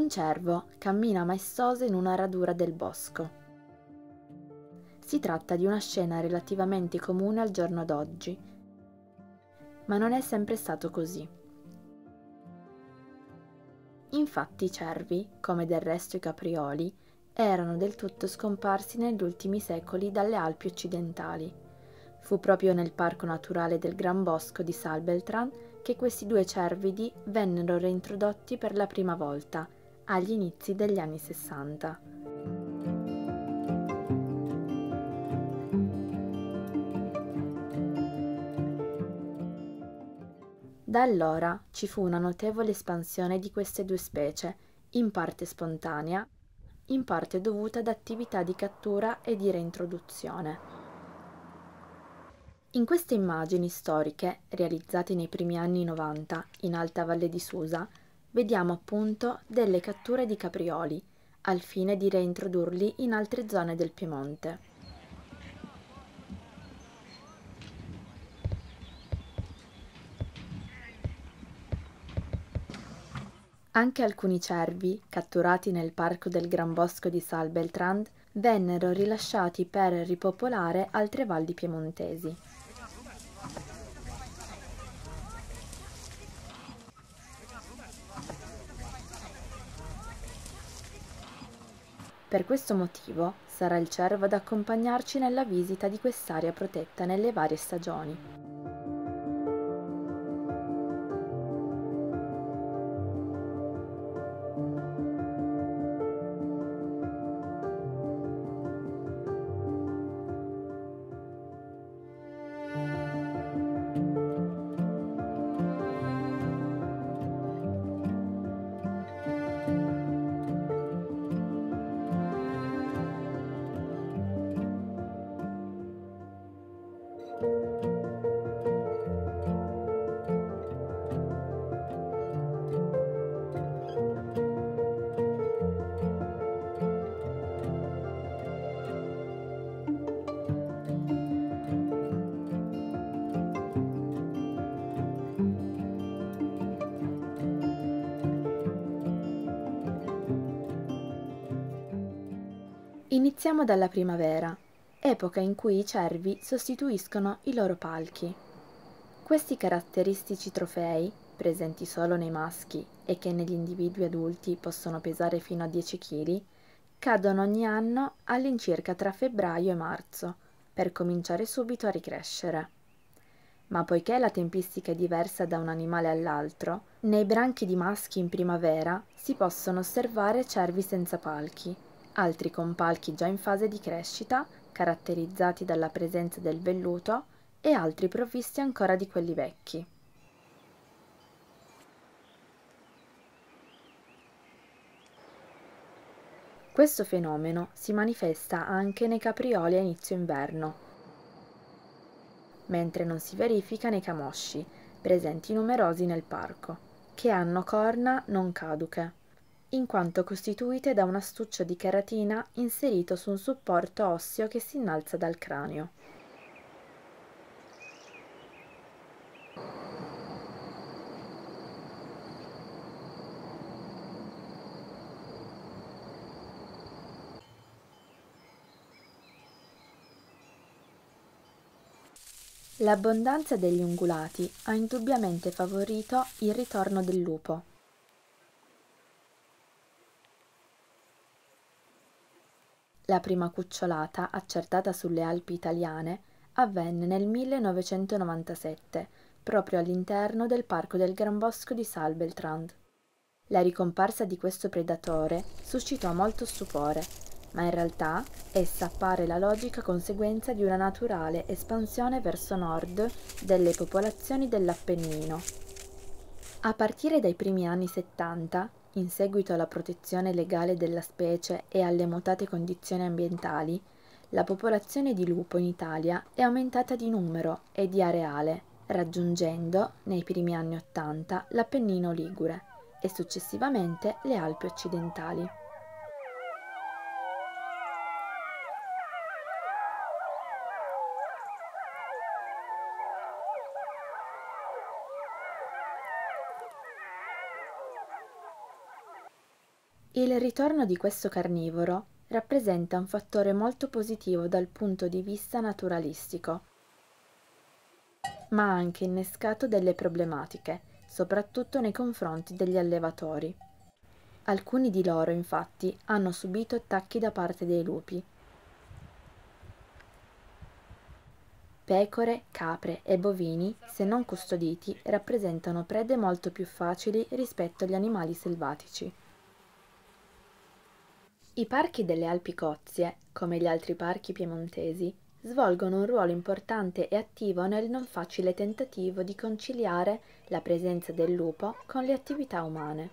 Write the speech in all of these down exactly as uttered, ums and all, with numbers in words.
Un cervo cammina maestoso in una radura del bosco. Si tratta di una scena relativamente comune al giorno d'oggi, ma non è sempre stato così. Infatti i cervi, come del resto i caprioli, erano del tutto scomparsi negli ultimi secoli dalle Alpi occidentali. Fu proprio nel Parco Naturale del Gran Bosco di Salbeltran che questi due cervidi vennero reintrodotti per la prima volta, agli inizi degli anni sessanta. Da allora ci fu una notevole espansione di queste due specie, in parte spontanea, in parte dovuta ad attività di cattura e di reintroduzione. In queste immagini storiche, realizzate nei primi anni novanta in Alta Valle di Susa, vediamo appunto delle catture di caprioli, al fine di reintrodurli in altre zone del Piemonte. Anche alcuni cervi, catturati nel Parco del Gran Bosco di Salbeltrand, vennero rilasciati per ripopolare altre valli piemontesi. Per questo motivo sarà il cervo ad accompagnarci nella visita di quest'area protetta nelle varie stagioni. Iniziamo dalla primavera, epoca in cui i cervi sostituiscono i loro palchi. Questi caratteristici trofei, presenti solo nei maschi e che negli individui adulti possono pesare fino a dieci chili, cadono ogni anno all'incirca tra febbraio e marzo, per cominciare subito a ricrescere. Ma poiché la tempistica è diversa da un animale all'altro, nei branchi di maschi in primavera si possono osservare cervi senza palchi, altri con palchi già in fase di crescita, caratterizzati dalla presenza del velluto, e altri provvisti ancora di quelli vecchi. Questo fenomeno si manifesta anche nei caprioli a inizio inverno, mentre non si verifica nei camosci, presenti numerosi nel parco, che hanno corna non caduche, in quanto costituite da un astuccio di cheratina inserito su un supporto osseo che si innalza dal cranio. L'abbondanza degli ungulati ha indubbiamente favorito il ritorno del lupo. La prima cucciolata, accertata sulle Alpi italiane, avvenne nel millenovecentonovantasette, proprio all'interno del Parco del Gran Bosco di Salbeltrand. La ricomparsa di questo predatore suscitò molto stupore, ma in realtà essa appare la logica conseguenza di una naturale espansione verso nord delle popolazioni dell'Appennino. A partire dai primi anni settanta, in seguito alla protezione legale della specie e alle mutate condizioni ambientali, la popolazione di lupo in Italia è aumentata di numero e di areale, raggiungendo, nei primi anni ottanta, l'Appennino ligure e successivamente le Alpi occidentali. Il ritorno di questo carnivoro rappresenta un fattore molto positivo dal punto di vista naturalistico, ma ha anche innescato delle problematiche, soprattutto nei confronti degli allevatori. Alcuni di loro, infatti, hanno subito attacchi da parte dei lupi. Pecore, capre e bovini, se non custoditi, rappresentano prede molto più facili rispetto agli animali selvatici. I parchi delle Alpi Cozie, come gli altri parchi piemontesi, svolgono un ruolo importante e attivo nel non facile tentativo di conciliare la presenza del lupo con le attività umane.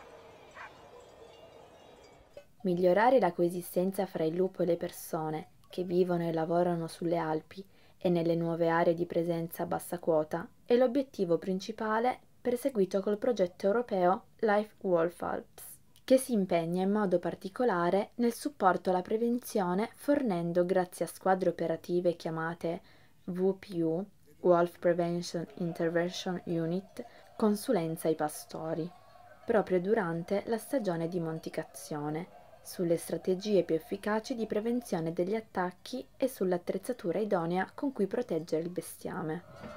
Migliorare la coesistenza fra il lupo e le persone che vivono e lavorano sulle Alpi e nelle nuove aree di presenza a bassa quota è l'obiettivo principale perseguito col progetto europeo Life Wolf Alps, che si impegna in modo particolare nel supporto alla prevenzione fornendo, grazie a squadre operative chiamate W P U, Wolf Prevention Intervention Unit, consulenza ai pastori, proprio durante la stagione di monticazione, sulle strategie più efficaci di prevenzione degli attacchi e sull'attrezzatura idonea con cui proteggere il bestiame.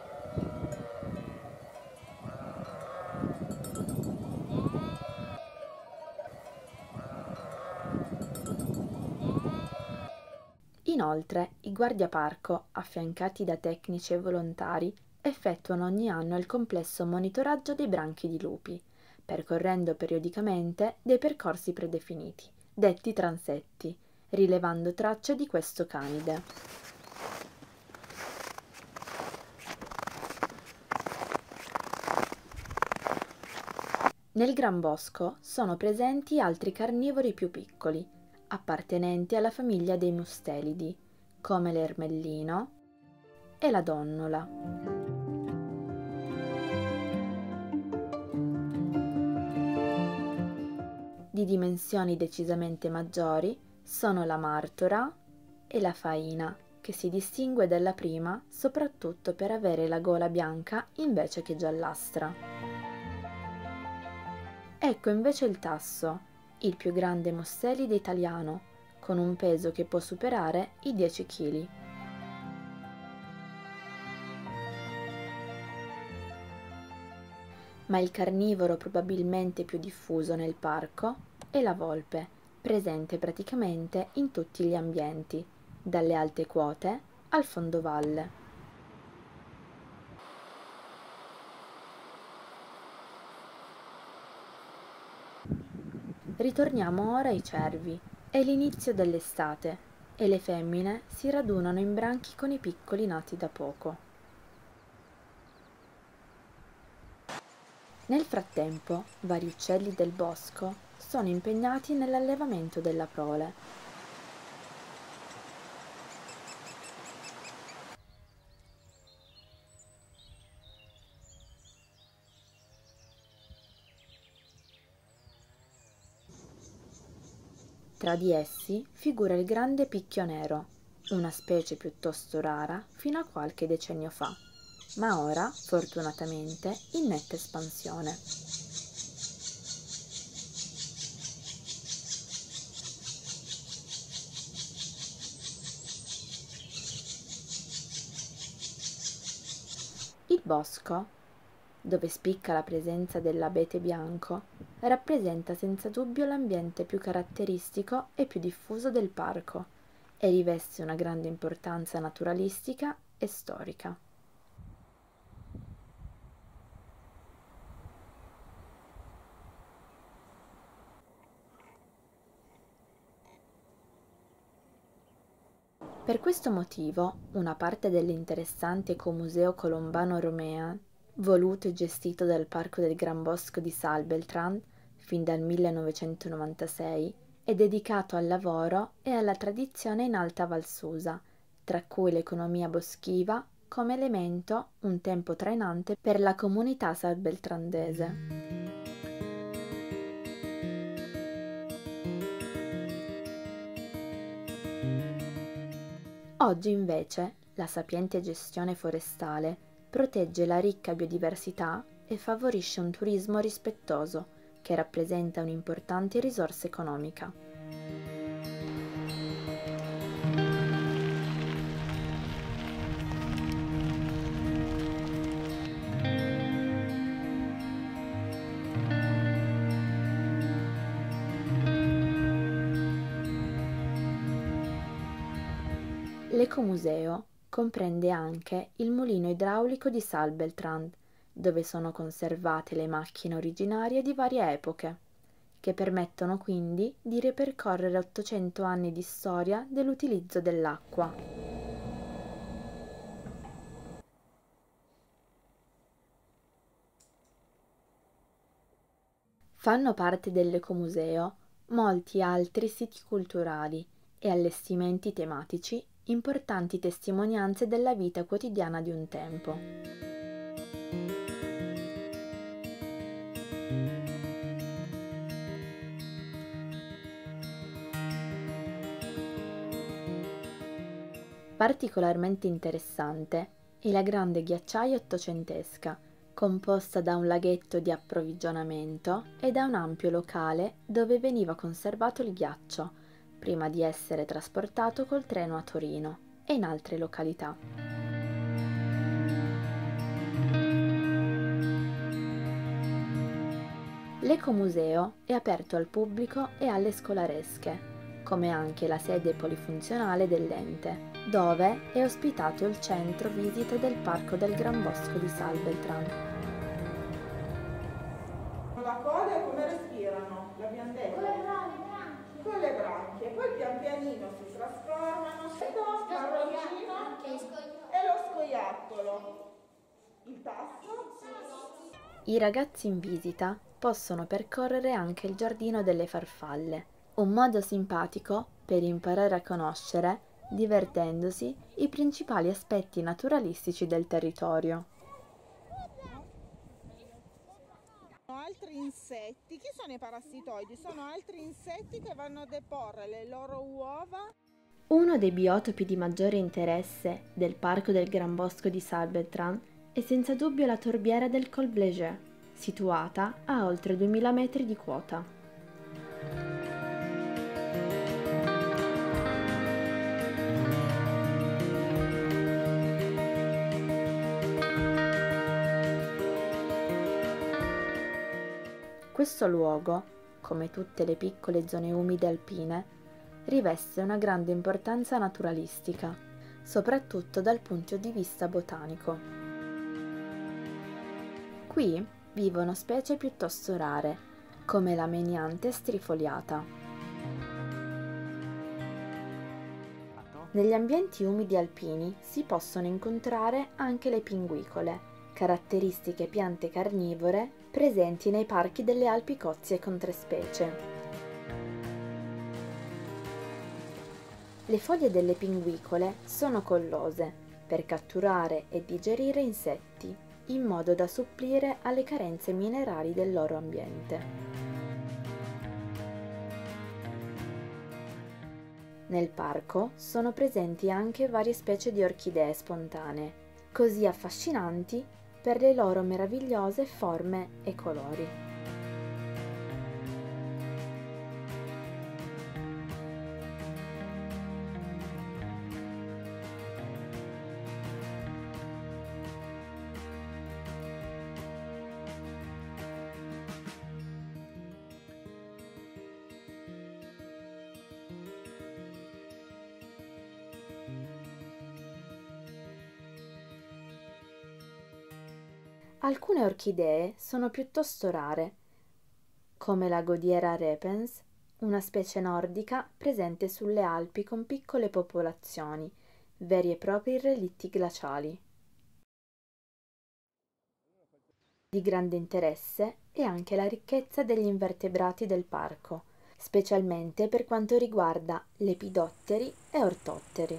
Inoltre, i guardiaparco, affiancati da tecnici e volontari, effettuano ogni anno il complesso monitoraggio dei branchi di lupi, percorrendo periodicamente dei percorsi predefiniti, detti transetti, rilevando tracce di questo canide. Nel Gran Bosco sono presenti altri carnivori più piccoli, appartenenti alla famiglia dei mustelidi, come l'ermellino e la donnola. Di dimensioni decisamente maggiori sono la martora e la faina, che si distingue dalla prima soprattutto per avere la gola bianca invece che giallastra. Ecco invece il tasso, il più grande mustelide italiano, con un peso che può superare i dieci chili. Ma il carnivoro probabilmente più diffuso nel parco è la volpe, presente praticamente in tutti gli ambienti, dalle alte quote al fondovalle. Ritorniamo ora ai cervi. È l'inizio dell'estate e le femmine si radunano in branchi con i piccoli nati da poco. Nel frattempo, vari uccelli del bosco sono impegnati nell'allevamento della prole. Tra di essi figura il grande picchio nero, una specie piuttosto rara fino a qualche decennio fa, ma ora, fortunatamente, in netta espansione. Il bosco, dove spicca la presenza dell'abete bianco, rappresenta senza dubbio l'ambiente più caratteristico e più diffuso del parco e riveste una grande importanza naturalistica e storica. Per questo motivo, una parte dell'interessante Ecomuseo Colombano Romea, voluto e gestito dal Parco del Gran Bosco di Salbeltrán fin dal millenovecentonovantasei, è dedicato al lavoro e alla tradizione in Alta Valsusa, tra cui l'economia boschiva come elemento un tempo trainante per la comunità salbeltrandese. Oggi invece la sapiente gestione forestale protegge la ricca biodiversità e favorisce un turismo rispettoso, che rappresenta un'importante risorsa economica. L'ecomuseo comprende anche il mulino idraulico di Salbeltrand, dove sono conservate le macchine originarie di varie epoche, che permettono quindi di ripercorrere ottocento anni di storia dell'utilizzo dell'acqua. Fanno parte dell'ecomuseo molti altri siti culturali e allestimenti tematici, importanti testimonianze della vita quotidiana di un tempo. Particolarmente interessante è la grande ghiacciaia ottocentesca, composta da un laghetto di approvvigionamento e da un ampio locale dove veniva conservato il ghiaccio, prima di essere trasportato col treno a Torino e in altre località. L'ecomuseo è aperto al pubblico e alle scolaresche, come anche la sede polifunzionale dell'ente, dove è ospitato il centro visite del Parco del Gran Bosco di Salbeltrán. La coda e come respirano? L'abbiamo detto? Con le branchie. Con le branchie. Poi pian pianino si trasformano, marroncino e lo scoiattolo. Il tasto? I ragazzi in visita possono percorrere anche il Giardino delle Farfalle, un modo simpatico per imparare a conoscere, divertendosi, i principali aspetti naturalistici del territorio. Altri insetti, chi sono i parassitoidi? Sono altri insetti che vanno a deporre le loro uova. Uno dei biotopi di maggiore interesse del Parco del Gran Bosco di Salbeltrán è senza dubbio la torbiera del Col Bléger, situata a oltre duemila metri di quota. Questo luogo, come tutte le piccole zone umide alpine, riveste una grande importanza naturalistica, soprattutto dal punto di vista botanico. Qui vivono specie piuttosto rare, come la meniante strifoliata. Negli ambienti umidi alpini si possono incontrare anche le pinguicole, caratteristiche piante carnivore presenti nei parchi delle Alpi Cozie con tre specie. Le foglie delle pinguicole sono collose per catturare e digerire insetti, in modo da supplire alle carenze minerali del loro ambiente. Nel parco sono presenti anche varie specie di orchidee spontanee, così affascinanti per le loro meravigliose forme e colori. Alcune orchidee sono piuttosto rare, come la Godiera repens, una specie nordica presente sulle Alpi con piccole popolazioni, veri e propri relitti glaciali. Di grande interesse è anche la ricchezza degli invertebrati del parco, specialmente per quanto riguarda lepidotteri e ortotteri.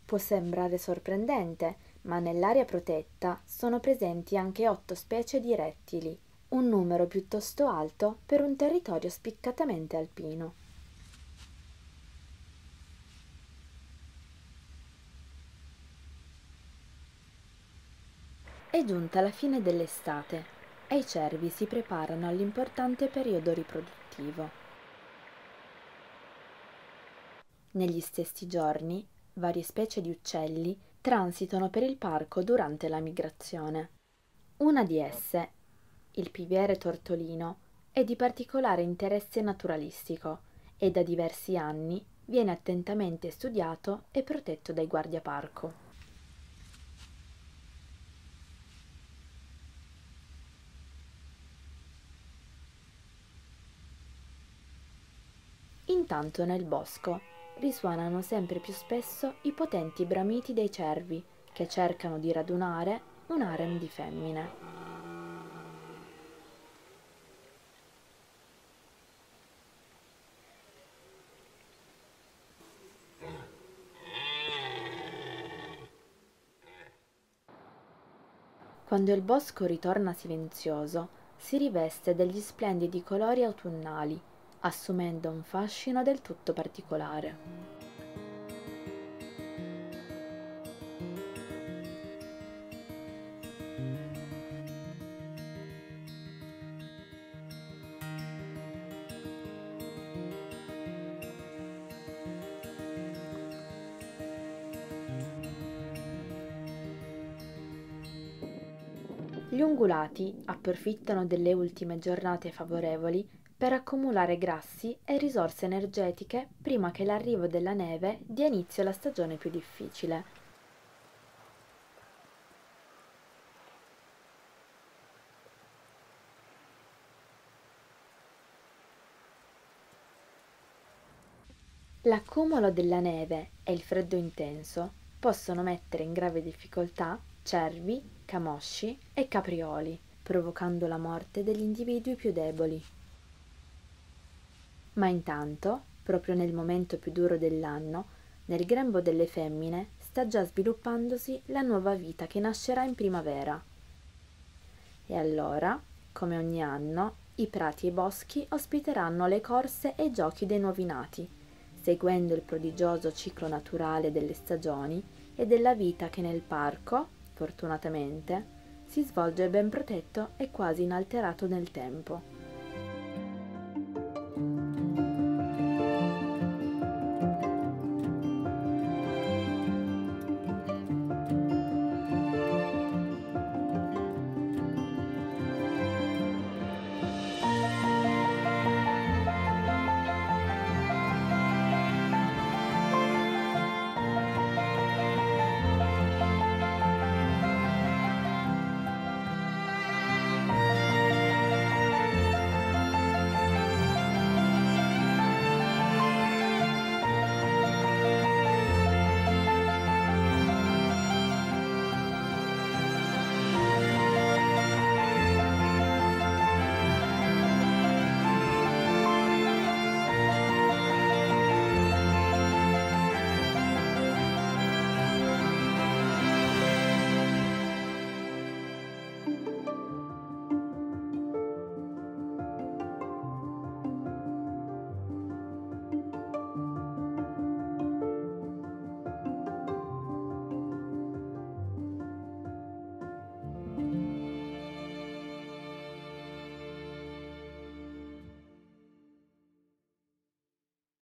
Può sembrare sorprendente, ma nell'area protetta sono presenti anche otto specie di rettili, un numero piuttosto alto per un territorio spiccatamente alpino. È giunta la fine dell'estate e i cervi si preparano all'importante periodo riproduttivo. Negli stessi giorni, varie specie di uccelli transitano per il parco durante la migrazione. Una di esse, il piviere tortolino, è di particolare interesse naturalistico e da diversi anni viene attentamente studiato e protetto dai guardiaparco. Intanto nel bosco risuonano sempre più spesso i potenti bramiti dei cervi che cercano di radunare un harem di femmine. Quando il bosco ritorna silenzioso, si riveste degli splendidi colori autunnali, assumendo un fascino del tutto particolare. Gli ungulati approfittano delle ultime giornate favorevoli per accumulare grassi e risorse energetiche prima che l'arrivo della neve dia inizio alla stagione più difficile. L'accumulo della neve e il freddo intenso possono mettere in grave difficoltà cervi, camosci e caprioli, provocando la morte degli individui più deboli. Ma intanto, proprio nel momento più duro dell'anno, nel grembo delle femmine sta già sviluppandosi la nuova vita che nascerà in primavera. E allora, come ogni anno, i prati e i boschi ospiteranno le corse e i giochi dei nuovi nati, seguendo il prodigioso ciclo naturale delle stagioni e della vita che nel parco, fortunatamente, si svolge ben protetto e quasi inalterato nel tempo.